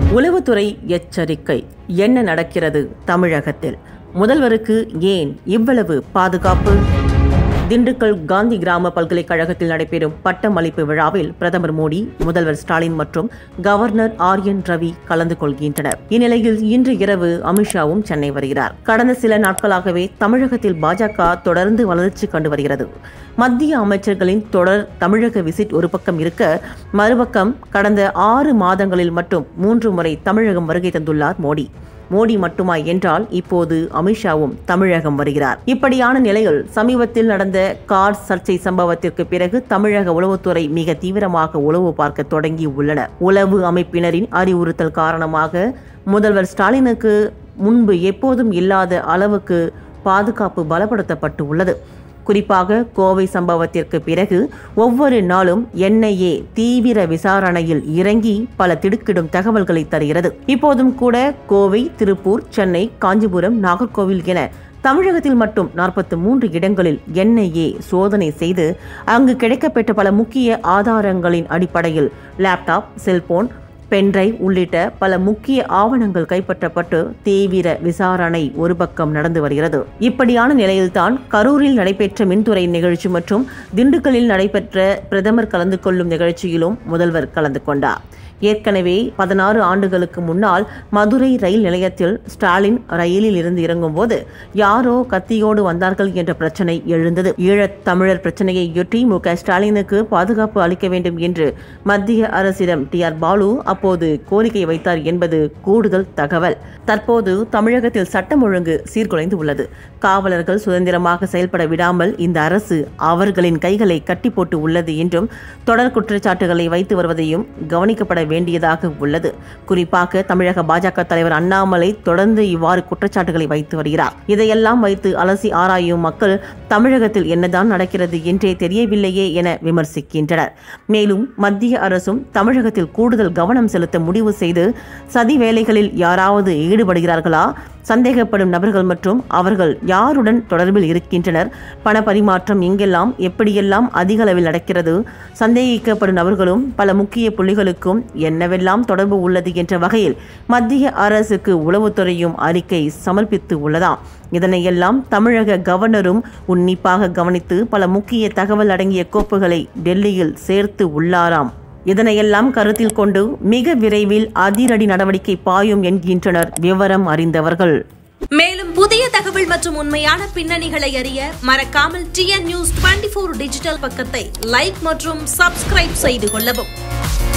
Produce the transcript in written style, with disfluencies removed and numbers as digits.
உளவுத்துறை எச்சரிக்கை. என்ன நடக்கிறது தமிழகத்தில்? முதல்வருக்கு ஏன் இவ்வளவு பாதுகாப்பு? திண்டுக்கல் காந்தி கிராம பல்கலைக்கழகத்தில் நடைபெறும் பட்டமளிப்பு விழாவில் பிரதமர் மோடி, முதல்வர் ஸ்டாலின் மற்றும் கவர்னர் rnravi கலந்து கொள்கின்றனர். இந்நிலையில் இன்று இரவு அமித்ஷாவும் சென்னை வருகிறார். கடந்த சில நாட்களாகவே தமிழகத்தில் பாஜக தொடர்ந்து வளர்ச்சி கண்டு வருகிறது. மத்திய அமைச்சர்களின் தொடர் தமிழக விசிட் ஒரு பக்கம் இருக்க, மறுபக்கம் கடந்த 6 மாதங்களில் மட்டும் 3 முறை தமிழகம் வருகை தந்துள்ளார் மோடி. மோடி மட்டுமா என்றால் இப்போது அமித்ஷாவும் தமிழகம் வருகிறார். இப்படியான நிலையில் சமீபத்தில் நடந்த கார் சர்ச்சை சம்பவத்திற்கு பிறகு தமிழக உளவுத்துறை மிக தீவிரமாக உளவு பார்க்க தொடங்கி உள்ளனர். உளவு அமைப்பினரின் அறிவுறுத்தல் காரணமாக முதல்வர் ஸ்டாலினுக்கு முன்பு எப்போதும் இல்லாத அளவுக்கு பாதுகாப்பு பலப்படுத்தப்பட்டு உள்ளது. குறிப்பாக கோவை சம்பவத்திற்கு பிறகு ஒவ்வொரு நாளும் NIA தீவிர விசாரணையில் இறங்கி பல திடுக்கிடும் தகவல்களை தருகிறது. இப்போதும் கூட கோவை, திருப்பூர், சென்னை, காஞ்சிபுரம், நாகர்கோவில் என தமிழகத்தில் மட்டும் 43 இடங்களில் NIA சோதனை செய்து அங்கு கிடைக்கப்பெற்ற பல முக்கிய ஆதாரங்களின் அடிப்படையில் லேப்டாப், செல்போன், பென்டிரைவ் உள்ளிட்ட பல முக்கிய ஆவணங்கள் கைப்பற்றப்பட்டு தீவிர விசாரணை ஒரு பக்கம் நடந்து வருகிறது. இப்படியான நிலையில்தான் கரூரில் நடைபெற்ற மின்துறை நிகழ்ச்சி மற்றும் திண்டுக்கல்லில் நடைபெற்ற பிரதமர் கலந்து கொள்ளும் நிகழ்ச்சியிலும் முதல்வர் கலந்து கொண்டார். ஏற்கனவே 16 ஆண்டுகளுக்கு முன்னால் மதுரை ரயில் நிலையத்தில் ஸ்டாலின் ரயிலில் இருந்து இறங்கும் போது யாரோ கத்தியோடு வந்தார்கள் என்ற பிரச்சனை எழுந்தது. ஈழத் தமிழர் பிரச்சனையையொட்டி mkstalin பாதுகாப்பு அளிக்க வேண்டும் என்று மத்திய அரசிடம் TR பாலு அப்போது கோரிக்கை வைத்தார் என்பது கூடுதல் தகவல். தற்போது தமிழகத்தில் சட்டம் ஒழுங்கு சீர்குலைந்து உள்ளது. காவலர்கள் சுதந்திரமாக செயல்பட விடாமல் இந்த அரசு அவர்களின் கைகளை கட்டி போட்டு உள்ளது என்றும் தொடர் குற்றச்சாட்டுகளை வைத்து வருவதையும் கவனிக்கப்பட வேண்டியதாக உள்ளது. குறிப்பாக தமிழக பாஜக தலைவர் அண்ணாமலை தொடர்ந்து இவ்வாறு குற்றச்சாட்டுகளை வைத்து வருகிறார். இதையெல்லாம் வைத்து அலசி ஆராயும் மக்கள் தமிழகத்தில் என்னதான் நடக்கிறது என்றே தெரியவில்லையே என விமர்சிக்கின்றனர். மேலும் மத்திய அரசும் தமிழகத்தில் கூடுதல் கவனம் செலுத்த முடிவு செய்து சதி வேலைகளில் யாராவது ஈடுபடுகிறார்களா, சந்தேகப்படும் நபர்கள் மற்றும் அவர்கள் யாருடன் தொடர்பில் இருக்கின்றனர், பண பரிமாற்றம் எங்கெல்லாம் எப்படியெல்லாம் அதிக அளவில் நடக்கிறது, சந்தேகிக்கப்படும் நபர்களும் பல முக்கிய புள்ளிகளுக்கும் என்னவெல்லாம் தொடர்பு உள்ளது என்ற வகையில் மத்திய அரசுக்கு உளவுத்துறையும் அறிக்கை சமர்ப்பித்து உள்ளதாம். இதனையெல்லாம் தமிழக கவர்னரும் உன்னிப்பாக கவனித்து பல முக்கிய தகவல் அடங்கிய கோப்புகளை டெல்லியில் சேர்த்து உள்ளாராம். இதனையெல்லாம் கருத்தில் கொண்டு மிக விரைவில் அதிரடி நடவடிக்கை பாயும் என்கின்றனர் விவரம் அறிந்தவர்கள். மேலும் புதிய தகவல் மற்றும் உண்மையான பின்னணிகளை அறிய மறக்காமல் TN News 24 டிஜிட்டல் பக்கத்தை லைக் மற்றும் சப்ஸ்கிரைப் செய்து கொள்ளவும்.